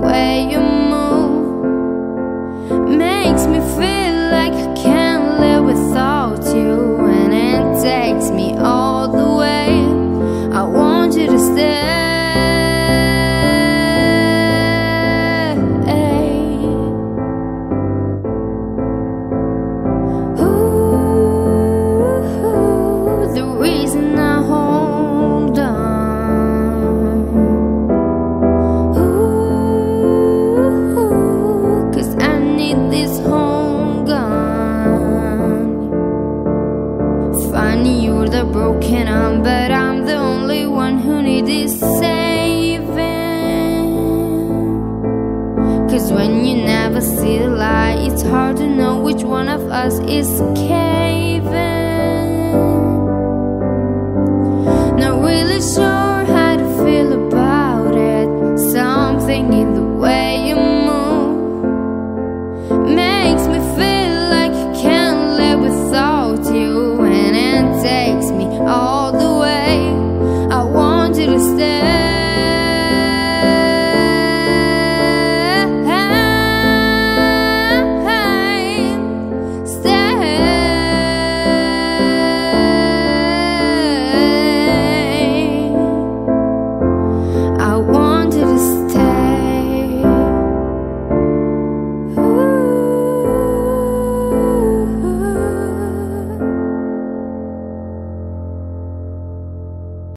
way you move makes me feel like I can't live without you, and it takes me all the way. I want you to stay. You're the broken arm, but I'm the only one who needs saving. 'Cause when you never see the light, it's hard to know which one of us is caving. Not really sure